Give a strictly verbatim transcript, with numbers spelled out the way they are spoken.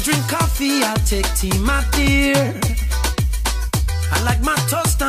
drink coffee, I'll take tea, my dear. I like my toast